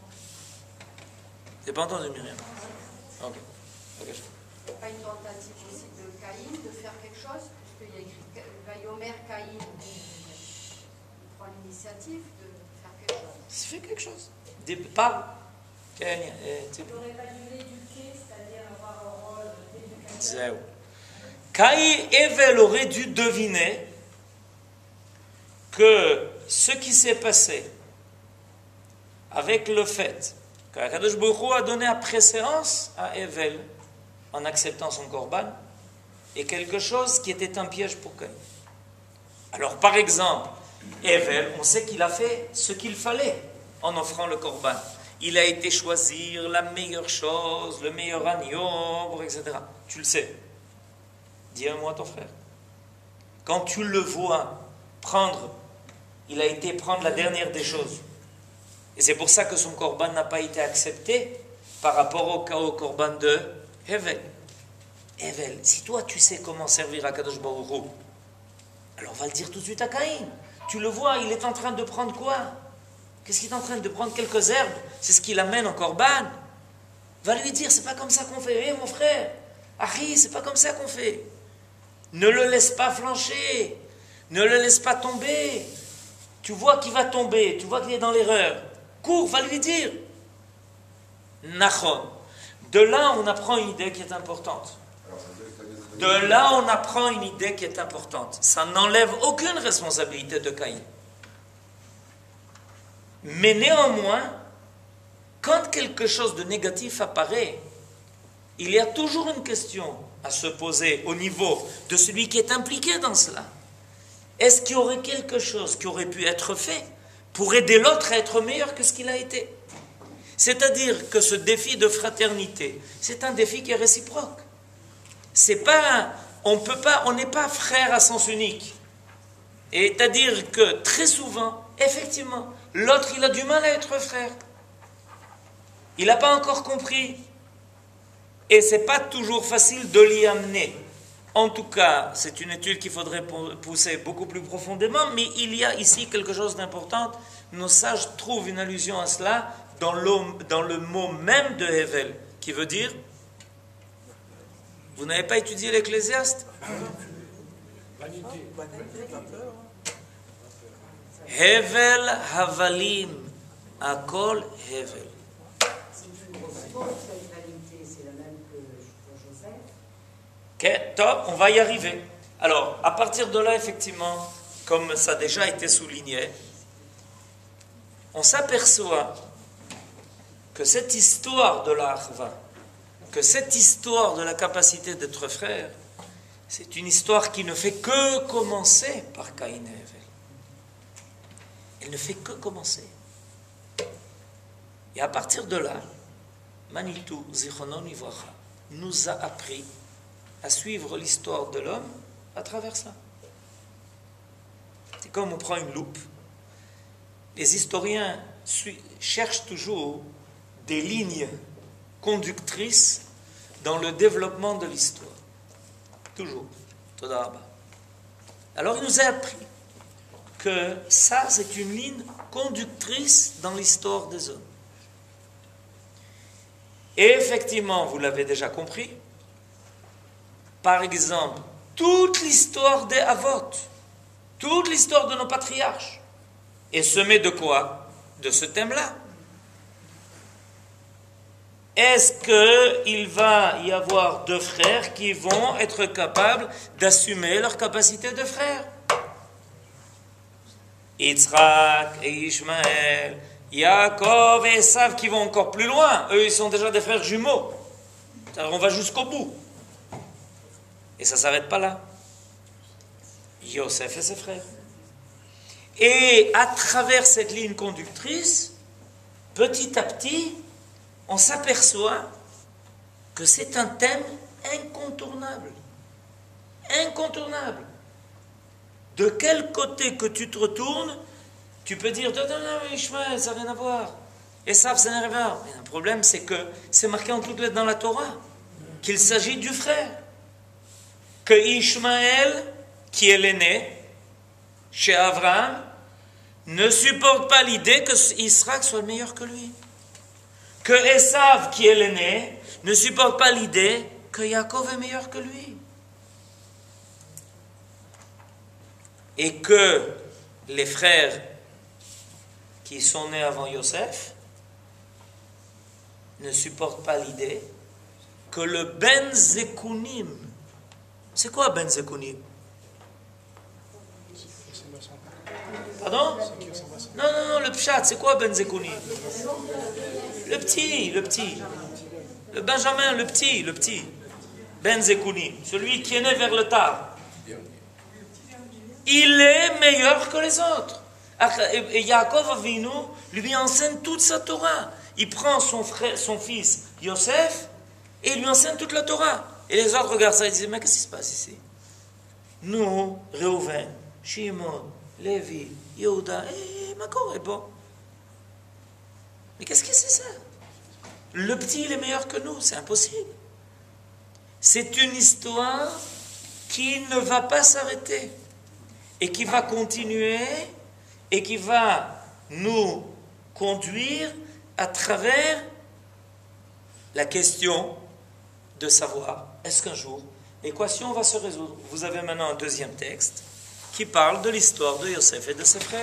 J'ai pas entendu, Myriam. Ok. Il n'y a pas une tentative aussi de Caïn de faire quelque chose? Puisqu'il y a écrit Vayomer Caïn, il prend l'initiative de faire quelque chose. Il fait quelque chose. Parle. Il n'aurait pas dû l'éduquer, c'est-à-dire avoir un rôle d'éducateur. Caïn, Hevel aurait dû deviner que ce qui s'est passé avec le fait qu'Akadosh Baruch Hu a donné la préséance à Hevel en acceptant son korban est quelque chose qui était un piège pour Caïn. Alors par exemple, Hevel, on sait qu'il a fait ce qu'il fallait en offrant le korban. Il a été choisir la meilleure chose, le meilleur agneau, etc. Tu le sais. Dis-moi ton frère. Quand tu le vois prendre, il a été prendre la dernière des choses. Et c'est pour ça que son korban n'a pas été accepté par rapport au korban de Hevel. Hevel, si toi tu sais comment servir à Kadosh Baruch Hu, alors va le dire tout de suite à Caïn. Tu le vois, il est en train de prendre quoi? Qu'est-ce qu'il est en train de prendre? Quelques herbes. C'est ce qu'il amène en korban. Va lui dire, c'est pas comme ça qu'on fait. Mon frère, Harry, c'est pas comme ça qu'on fait. Ne le laisse pas flancher. Ne le laisse pas tomber. Tu vois qu'il va tomber. Tu vois qu'il est dans l'erreur. Cours, va lui dire. Nachon. De là, on apprend une idée qui est importante. De là, on apprend une idée qui est importante. Ça n'enlève aucune responsabilité de Caïn. Mais néanmoins, quand quelque chose de négatif apparaît, il y a toujours une question à se poser au niveau de celui qui est impliqué dans cela. Est-ce qu'il y aurait quelque chose qui aurait pu être fait pour aider l'autre à être meilleur que ce qu'il a été? C'est-à-dire que ce défi de fraternité, c'est un défi qui est réciproque. C'est pas, on n'est pas frère à sens unique. Et c'est-à-dire que très souvent, effectivement, l'autre il a du mal à être frère. Il n'a pas encore compris. Et c'est pas toujours facile de l'y amener. En tout cas, c'est une étude qu'il faudrait pousser beaucoup plus profondément, mais il y a ici quelque chose d'important. Nos sages trouvent une allusion à cela dans le mot même de Hevel, qui veut dire, vous n'avez pas étudié l'Ecclésiaste? Hevel Havalim, Akol Hevel. Ok, top, on va y arriver. Alors, à partir de là, effectivement, comme ça a déjà été souligné, on s'aperçoit que cette histoire de la Harva, que cette histoire de la capacité d'être frère, c'est une histoire qui ne fait que commencer par Caïn et Hevel. Elle ne fait que commencer. Et à partir de là, Manitou, Zichronon Ivracha, nous a appris à suivre l'histoire de l'homme à travers ça. C'est comme on prend une loupe. Les historiens cherchent toujours des lignes conductrices dans le développement de l'histoire. Toujours. Toda Rabba. Alors il nous a appris que ça, c'est une ligne conductrice dans l'histoire des hommes. Et effectivement, vous l'avez déjà compris, par exemple, toute l'histoire des Avot, toute l'histoire de nos patriarches, est semée de quoi? De ce thème-là. Est-ce qu'il va y avoir deux frères qui vont être capables d'assumer leur capacité de frère? Yitzhak et Ishmaël Yaakov et Esav qui vont encore plus loin. Eux, ils sont déjà des frères jumeaux. Alors on va jusqu'au bout. Et ça ne s'arrête pas là. Yosef et ses frères. Et à travers cette ligne conductrice, petit à petit, on s'aperçoit que c'est un thème incontournable. Incontournable. De quel côté que tu te retournes, tu peux dire, non, Ishmaël, ça n'a rien à voir. Esav, ça n'a rien à voir. Mais le problème, c'est que c'est marqué en toutes lettres dans la Torah qu'il s'agit du frère. Que Ishmaël, qui est l'aîné, chez Abraham, ne supporte pas l'idée que Israël soit meilleur que lui. Que Esav, qui est l'aîné, ne supporte pas l'idée que Yaakov est meilleur que lui. Et que les frères qui sont nés avant Yosef ne supportent pas l'idée que le Ben Zekunim, c'est quoi Ben Zekunim? Pardon? Non, le Pshat, c'est quoi Ben Zekunim? Le petit. Le Benjamin, le petit. Ben Zekunim, celui qui est né vers le tard. Il est meilleur que les autres. Et Yaakov Avinu lui enseigne toute sa Torah. Il prend son fils Yosef et il lui enseigne toute la Torah. Et les autres regardent ça et disent, mais qu'est-ce qui se passe ici? Nous, Reuven, Shimon, Lévi, Yehuda, et Makor est bon. Mais qu'est-ce que c'est ça? Le petit, il est meilleur que nous, c'est impossible. C'est une histoire qui ne va pas s'arrêter et qui va continuer et qui va nous conduire à travers la question de savoir, est-ce qu'un jour, l'équation va se résoudre? Vous avez maintenant un deuxième texte qui parle de l'histoire de Yosef et de ses frères.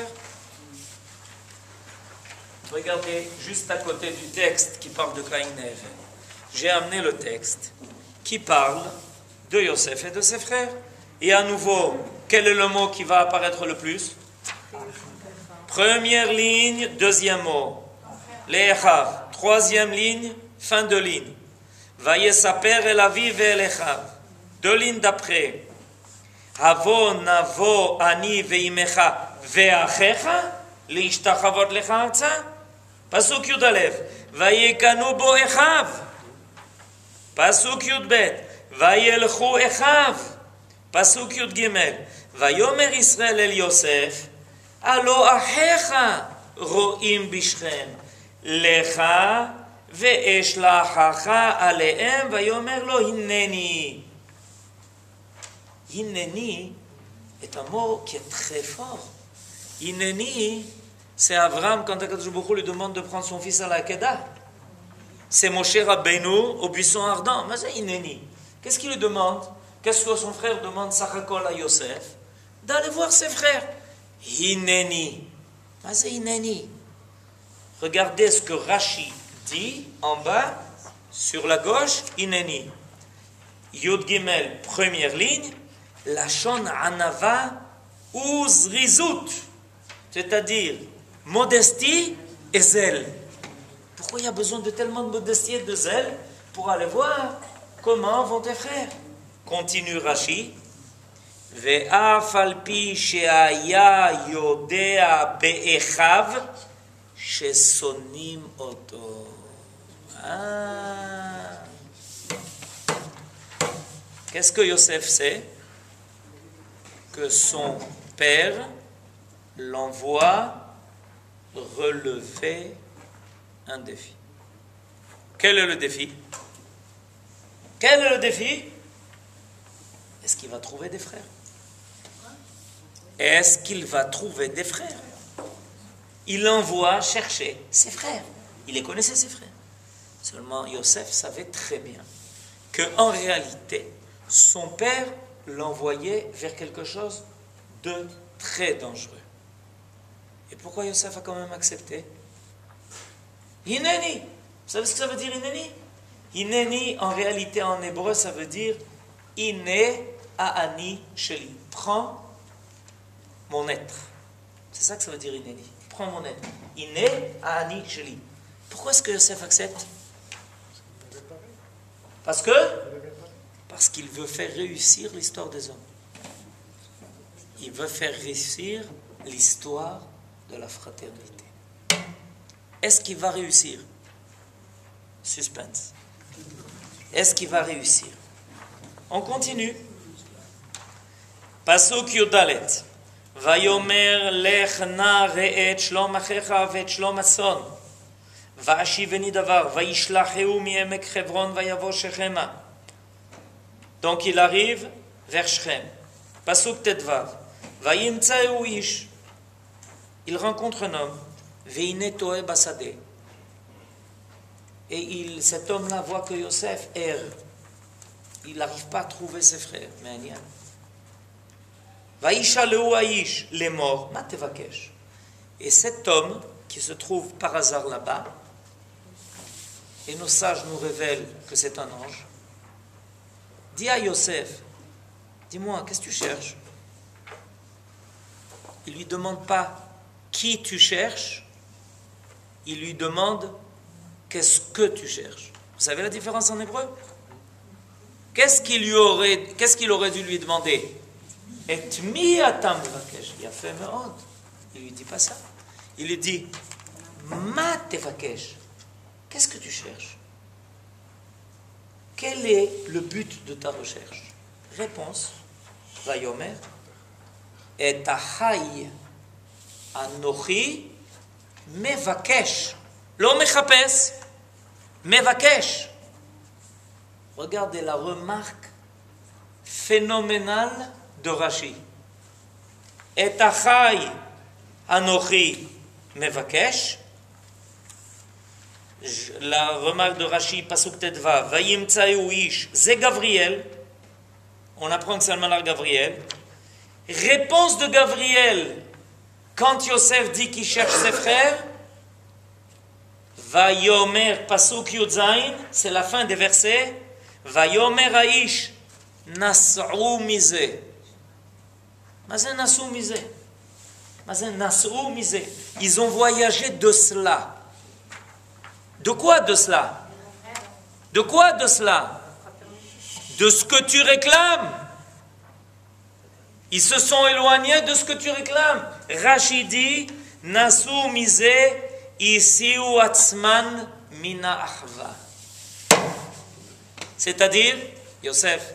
Regardez, juste à côté du texte qui parle de Caïn et Ève, j'ai amené le texte qui parle de Yosef et de ses frères. Et à nouveau, quel est le mot qui va apparaître le plus? Première ligne, deuxième mot. Le'echav. Troisième ligne, fin de ligne. Vayesaper el aviv el echav. Deux lignes d'après. Havo navo ani veimecha ve'achecha leishtachavot lecha arza. Pasuk Yud Aleph. Vayekanu bo echav. Pasuk Yud Bet. Vayelchu echav. Pasuk Yud Gimel. Vayomer Israël el Yosef. Alo achecha ro'im bishchem. Lecha ve'eshlachacha alehem. Vayomer lo hinneni. Hinneni est un mot qui est très fort. Hinneni, c'est Abraham quand Akadosh Baruch Hu lui demande de prendre son fils à la Kedah. C'est Moshe Rabbeinu au buisson ardent. Mais c'est Hinneni. Qu'est-ce qu'il lui demande? Qu'est-ce que son frère demande Sachakol à Yosef? D'aller voir ses frères. Hinneni. Mais c'est Hinneni. Regardez ce que Rashi dit en bas, sur la gauche, Hinneni. Yud Gimel, première ligne. Lachon Anava Uzrizut, c'est-à-dire modestie et zèle. Pourquoi il y a besoin de tellement de modestie et de zèle pour aller voir comment vont tes frères? Continue Rashi. Ve'af alpi she'aya yodea be'echav shesonim oto. Qu'est-ce que Yosef sait? Que son père l'envoie relever un défi. Quel est le défi? Quel est le défi? Est-ce qu'il va trouver des frères? Est-ce qu'il va trouver des frères? Il envoie chercher ses frères. Il les connaissait, ses frères. Seulement, Yosef savait très bien qu'en réalité, son père l'envoyait vers quelque chose de très dangereux. Et pourquoi Yosef a quand même accepté? Hineni. Vous savez ce que ça veut dire, Hineni? Hineni, en réalité, en hébreu, ça veut dire Hine Aani Sheli. Prends mon être. C'est ça que ça veut dire Hineni. prends mon aide. Iné Ani Sheli. Pourquoi est-ce que Yosef accepte? Parce qu'il veut faire réussir l'histoire des hommes. Il veut faire réussir l'histoire de la fraternité. Est-ce qu'il va réussir? Suspense. Est-ce qu'il va réussir? On continue. Pasuk Yudalet. Vayomer lech na re'et shlom achecha ve'et shlom ason. Va'ashiveni davar. Va'ishlacheu mi'emek Chevron va'yavo Shechema. Donc il arrive vers Shechem. Pasuk Tedvav. Va'yimtzeu ish. Il rencontre un homme. Ve'ine to'e basade. Et cet homme-là voit que Yosef erre. Il n'arrive pas à trouver ses frères. Mais Anian. Vaïshaleu Aïsh, les morts, Matevakesh. Et cet homme, qui se trouve par hasard là-bas, et nos sages nous révèlent que c'est un ange, dit à Yosef, dis-moi, qu'est-ce que tu cherches? Il ne lui demande pas qui tu cherches, il lui demande qu'est-ce que tu cherches. Vous savez la différence en hébreu? Qu'est-ce qu'il aurait dû lui demander? Et mi atam tevakesh. Il a fait meod. Il lui dit pas ça. Il lui dit ma tevakesh. Qu'est-ce que tu cherches? Quel est le but de ta recherche? Réponse. Vayomer. Et ahai anochi mevakesh. Lo mechapes. Mevakesh. Regardez la remarque phénoménale de Rashi. Et achai anochi mevakesh. La remarque de Rashi, pasuk tedva, vayimtsaeu ish, c'est Gabriel. On apprend que c'est le malheur Gabriel. Réponse de Gabriel quand Yosef dit qu'il cherche ses frères. Vayomer pasuk yudzain, c'est la fin des versets. Vayomer aish nas'u mize. Mazen nas'u mize. Mazen nas'u mize. Ils ont voyagé de cela. De quoi de cela? De quoi de cela? De ce que tu réclames. Ils se sont éloignés de ce que tu réclames. Rashi dit nas'u mize isiu atzman mina achva. C'est-à-dire, Yosef,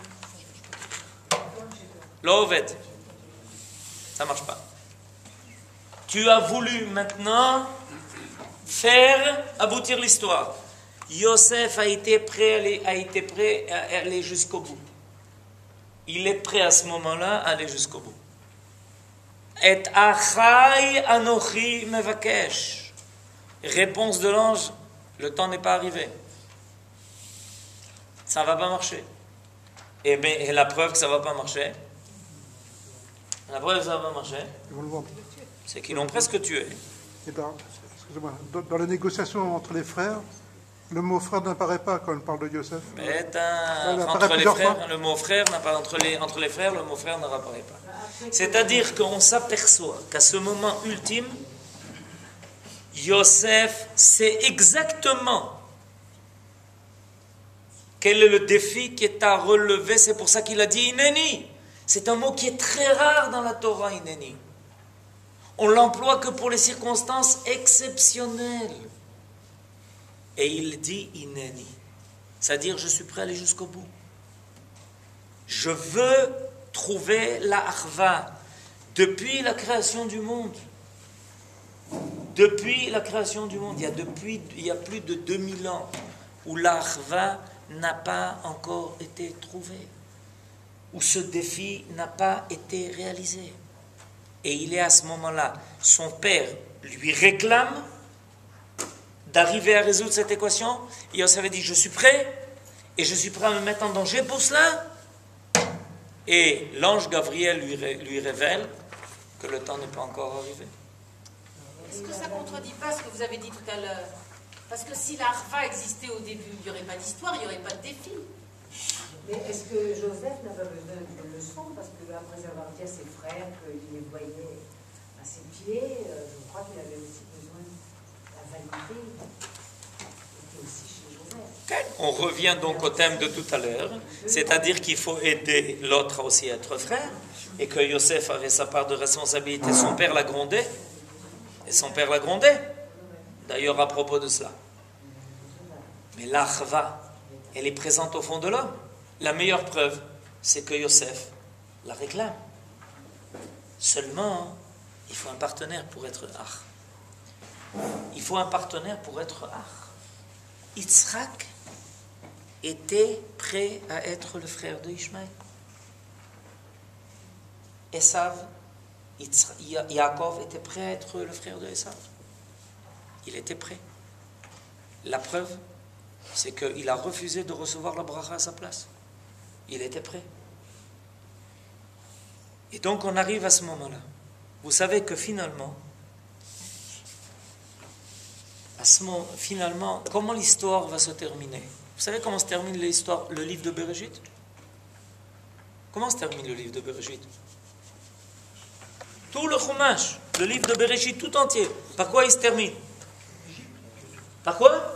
l'oved, ça ne marche pas. Tu as voulu maintenant faire aboutir l'histoire. Yosef a été prêt à aller jusqu'au bout. Il est prêt à ce moment-là à aller jusqu'au bout. Et achai anochi mevakesh. Réponse de l'ange, le temps n'est pas arrivé. Ça ne va pas marcher. Et la preuve que ça ne va pas marcher, c'est qu'ils l'ont presque tué. Et dans les négociations entre les frères, le mot frère n'apparaît pas quand on parle de Yosef. Mais entre les frères, le mot frère n'apparaît entre les frères, le mot frère n'apparaît pas. C'est-à-dire qu'on s'aperçoit qu'à ce moment ultime, Yosef sait exactement quel est le défi qui est à relever. C'est pour ça qu'il a dit Ineni. C'est un mot qui est très rare dans la Torah, Ineni. On l'emploie que pour les circonstances exceptionnelles. Et il dit Ineni. C'est-à-dire, je suis prêt à aller jusqu'au bout. Je veux trouver la Achva. Depuis la création du monde. Depuis la création du monde. Il y a plus de 2000 ans où la Achva n'a pas encore été trouvée. Où ce défi n'a pas été réalisé. Et il est à ce moment-là, son père lui réclame d'arriver à résoudre cette équation. Et Yosef avait dit, je suis prêt, et je suis prêt à me mettre en danger pour cela. Et l'ange Gabriel lui révèle que le temps n'est pas encore arrivé. Est-ce que ça ne contredit pas ce que vous avez dit tout à l'heure? Parce que si l'Arva existait au début, il n'y aurait pas d'histoire, il n'y aurait pas de défi. Mais est-ce que Joseph n'a pas besoin de leçon parce qu'après avoir dit à ses frères qu'il les voyait à ses pieds, je crois qu'il avait aussi besoin de la vanité. Il était aussi chez Joseph. On revient donc au thème de tout à l'heure, c'est-à-dire qu'il faut aider l'autre aussi à être frère, et que Yosef avait sa part de responsabilité. Son père l'a grondé, et son père l'a grondé, d'ailleurs à propos de cela. Mais l'achva, elle est présente au fond de l'homme. La meilleure preuve, c'est que Yosef la réclame. Seulement, il faut un partenaire pour être ach. Il faut un partenaire pour être ach. Yitzhak était prêt à être le frère de Ishmaël. Esav, Yaakov était prêt à être le frère de Esav. Il était prêt. La preuve, c'est qu'il a refusé de recevoir la bracha à sa place. Il était prêt. Et donc on arrive à ce moment-là. Vous savez que finalement, comment l'histoire va se terminer? Vous savez comment se termine l'histoire, le livre de Bereshit? Comment se termine le livre de Bereshit? Tout le Chumash, le livre de Bereshit tout entier, par quoi il se termine? Par quoi?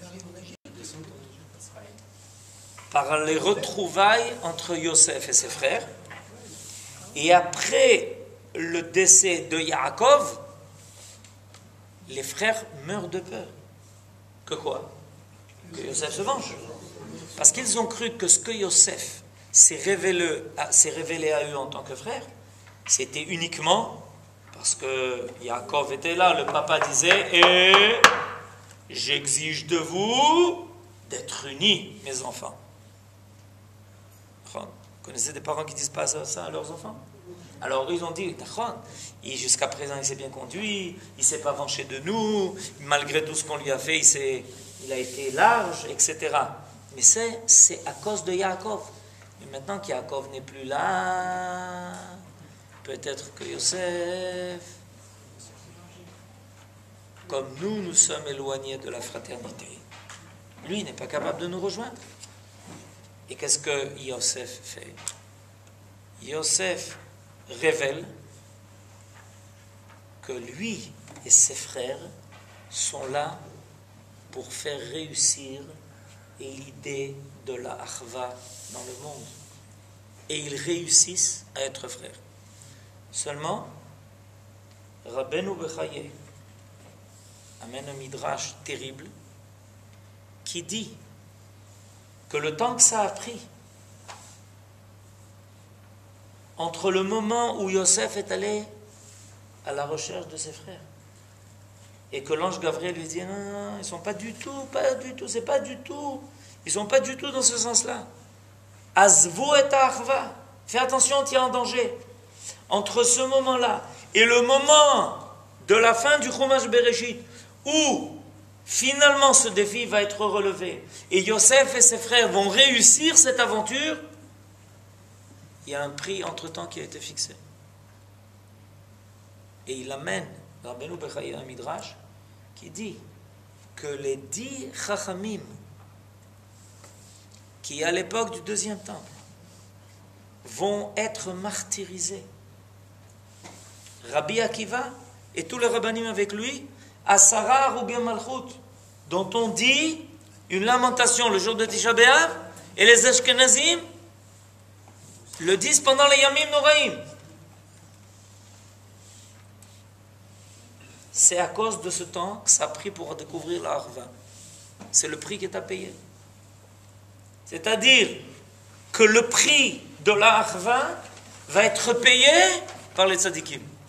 Par les retrouvailles entre Yosef et ses frères. Et après le décès de Yaakov, les frères meurent de peur. Que quoi? Que Yosef se venge. Parce qu'ils ont cru que ce que Yosef s'est révélé à eux en tant que frère, c'était uniquement parce que Yaakov était là. Le papa disait « Et j'exige de vous d'être unis, mes enfants. » Vous connaissez des parents qui disent pas ça à leurs enfants? Alors ils ont dit, jusqu'à présent il s'est bien conduit, il ne s'est pas vengé de nous, malgré tout ce qu'on lui a fait, il a été large, etc. Mais c'est à cause de Yaakov. Et maintenant que Yaakov n'est plus là, peut-être que Yosef, comme nous sommes éloignés de la fraternité, lui n'est pas capable de nous rejoindre. Et qu'est-ce que Yosef fait? Yosef révèle que lui et ses frères sont là pour faire réussir l'idée de la achva dans le monde. Et ils réussissent à être frères. Seulement, Rabbeinu Bechaye amène un midrash terrible qui dit que le temps que ça a pris entre le moment où Yosef est allé à la recherche de ses frères et que l'ange Gabriel lui dit non, ils ne sont pas du tout, c'est pas du tout, ils sont pas du tout dans ce sens-là. Azvu et achva, fais attention, tu es en danger. Entre ce moment-là et le moment de la fin du Chumash Bereshit, où finalement ce défi va être relevé et Yosef et ses frères vont réussir cette aventure, il y a un prix entre-temps qui a été fixé. Et il amène Rabbeinu Bechaye un midrash qui dit que les 10 chachamim qui à l'époque du deuxième temple vont être martyrisés. Rabbi Akiva et tous les rabbanim avec lui, Asara Rubi Malchut, dont on dit une lamentation le jour de Tisha B'Av, et les Ashkenazim le disent pendant les Yamim Noraim. C'est à cause de ce temps que ça a pris pour découvrir la Harva. C'est le prix qui est à payer. C'est-à-dire que le prix de la Harva va être payé par les tzadikim.